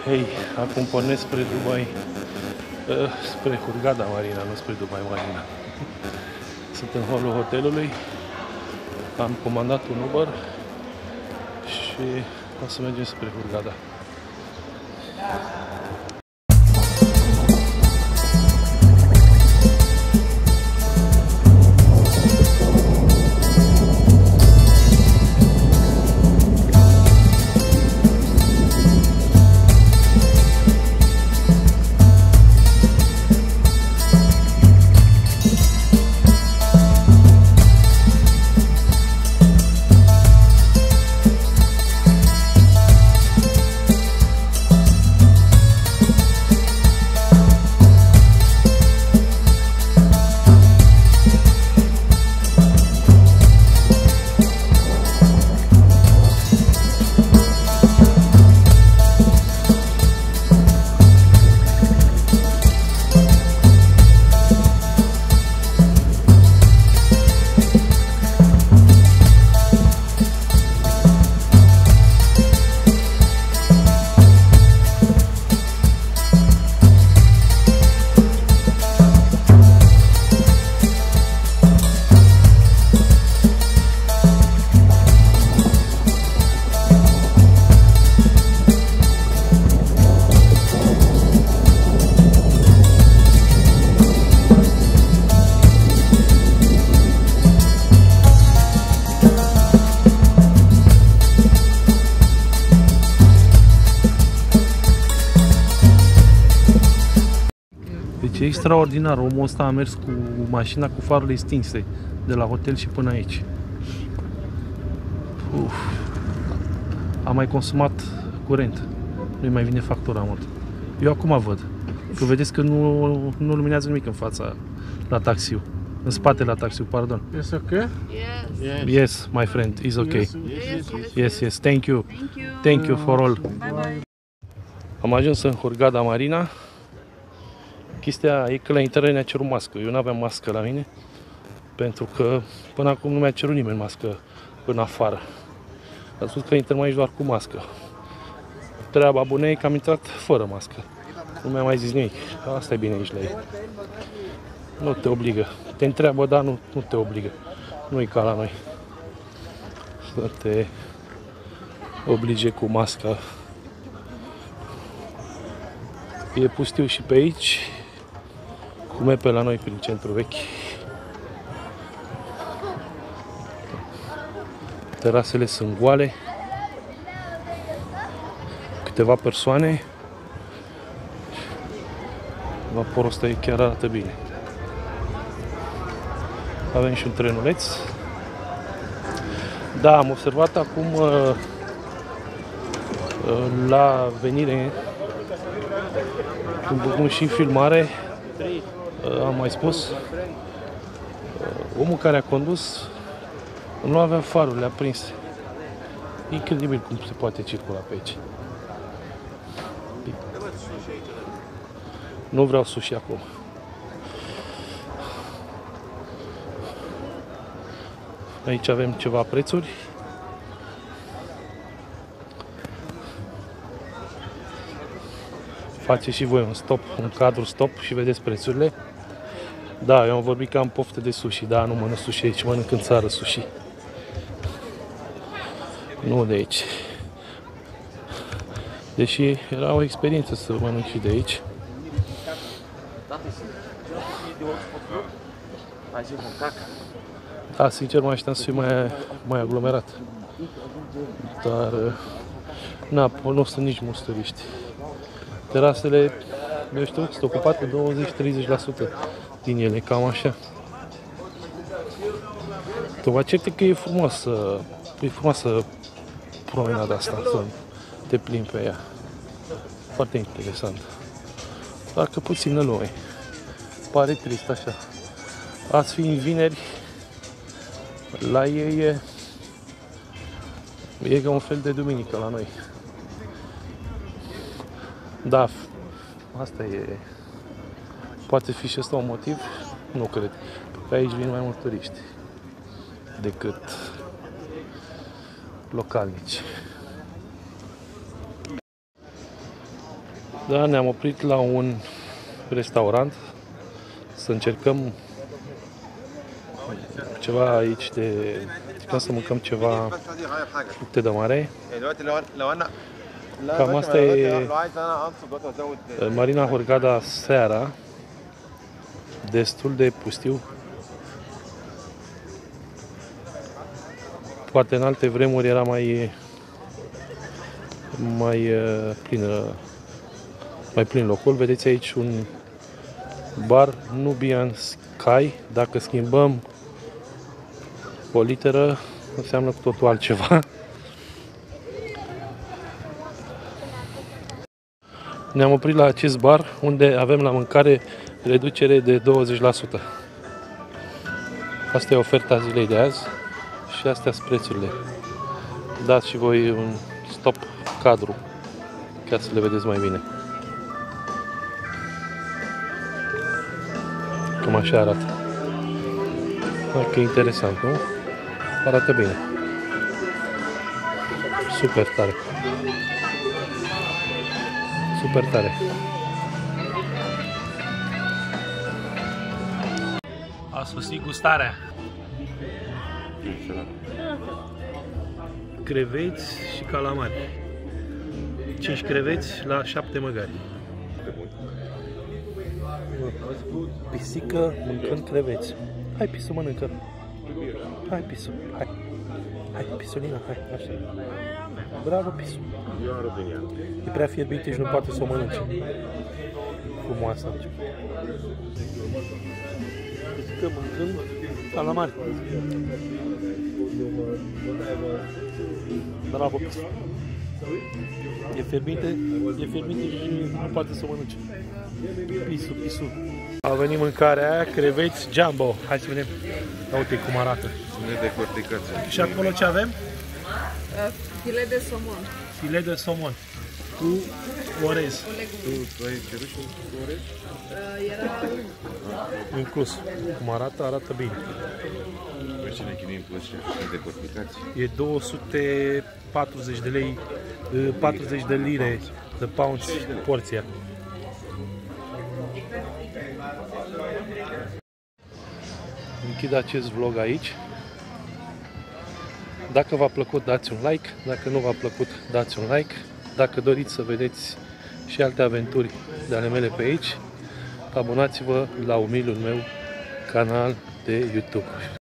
Hei, acum pornesc spre Dubai, spre Hurghada Marina, nu spre Dubai Marina. Sunt în holul hotelului, am comandat un Uber și o să mergem spre Hurghada. Deci e extraordinar, omul ăsta a mers cu mașina cu farurile stinse de la hotel și până aici. A mai consumat curent. Nu-i mai vine factura mult. Eu acum văd. Că vedeți că nu luminează nimic în fața la taxiu. În spate la taxiu, pardon. It's okay? Yes. Yes, my friend, it's okay. Yes. Thank you. Thank you for all. Bye bye. Am ajuns în Hurghada Marina. Chestia e că la intrare ne-a cerut mască. Eu nu aveam mască la mine, pentru că până acum nu mi-a cerut nimeni mască în afară. A spus că intrăm aici doar cu mască. Treaba bună e că am intrat fără mască. Nu mi-a mai zis nimic. Asta e bine aici la ei. Nu te obligă. Te întreabă, dar nu te obligă. Nu e ca la noi să te oblige cu mască. E pustiu și pe aici, cum e pe la noi prin centru vechi. Terasele sunt goale, câteva persoane. Vaporul ăsta chiar arată bine. Avem și un trenuleț. Da, am observat acum la venire, cum și în filmare, am mai spus, omul care a condus nu avea farurile aprinse. Incredibil cum se poate circula pe aici. Nu vreau sushi acum. Aici avem ceva prețuri. Faceți și voi un stop, un cadru stop și vedeți prețurile. Da, eu am vorbit că am poftă de sushi, da, nu mănânc sushi aici, mănânc în țară sushi. Nu de aici. Deși era o experiență să mănânc și de aici. Da, sincer, mă așteptam să fie mai aglomerat. Dar nu sunt nici mulți turiști. Terasele, eu știu, sunt ocupate 20-30% din ele, cam așa. Vă cert că e frumoasă promenada asta, să te plimbi pe ea. Foarte interesant. Doar că puțină lume. Pare trist așa. Ați fi în vineri, la ei e ca un fel de duminică la noi. Da, asta e. Poate fi și ăsta un motiv? Nu cred. Pe aici vin mai mulți turiști decât localnici. Da, ne-am oprit la un restaurant să încercăm ceva aici să mâncăm ceva fructe de mare. Cam asta e Marina Hurghada seara. Destul de pustiu. Poate în alte vremuri era mai plin locul. Vedeți aici un bar Nubian Sky. Dacă schimbăm o literă, înseamnă cu totul altceva. Ne-am oprit la acest bar unde avem la mâncare reducere de 20%. Asta e oferta zilei de azi și astea sunt prețurile. Dați și voi un stop cadru ca să le vedeți mai bine. Cam așa arată. Dacă e interesant, nu? Arată bine. Super tare. Super tare. A sosit gustarea. Creveți și calamari. 5 creveți la 7 măgari. Pisică mâncând creveți. Hai, Pisu, mănâncă. Hai, Pisu, hai. Hai, Pisulina, hai, așa. Bravo, Pisu. E prea fierbinte și nu poate să o mănânce. Frumoasă. Pisică mâncând calamari. Bravo, Pisu. E fierbinte și nu poate să o mănânce. Pisu, Pisu. A venit mâncarea aia, creveți jumbo. Hai să vedem. Uite cum arată. Și acolo ce avem? Filet de somon. Filet de somon. Cu orez. Tu ai cerut și orez? Era inclus. Cum arată, arată bine. Păi ce ne chinuim plus și sunt decorticați? E 240 de lei, 40 de lire de pounds porția. Închid acest vlog aici. Dacă v-a plăcut, dați un like. Dacă nu v-a plăcut, dați un like. Dacă doriți să vedeți și alte aventuri de ale mele pe aici, abonați-vă la umilul meu canal de YouTube.